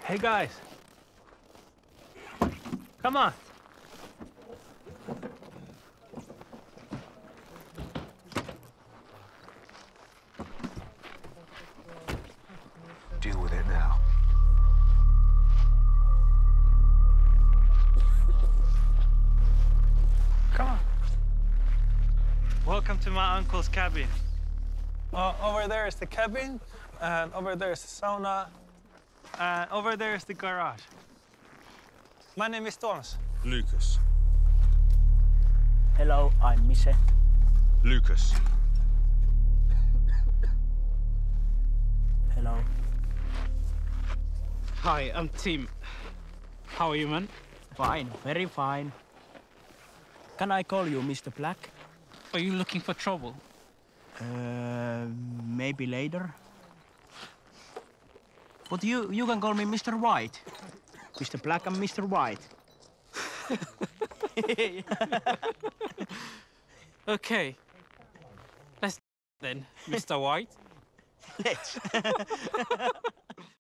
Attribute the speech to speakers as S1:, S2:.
S1: Hey guys. Come on.
S2: Deal with it now.
S1: Come on.
S3: Welcome to my uncle's cabin.
S1: Over there is the cabin, and over there is the sauna.
S3: And over there is the garage.
S1: My name is Thomas.
S2: Lucas.
S4: Hello, I'm Mise.
S2: Lucas.
S4: Hello.
S5: Hi, I'm Tim. How are you, man?
S4: Fine, very fine. Can I call you Mr. Black?
S5: Are you looking for trouble?
S4: Maybe later. But you can call me Mr. White. Mr. Black and Mr. White.
S5: Okay. Let's then, Mr. White.
S4: Let's.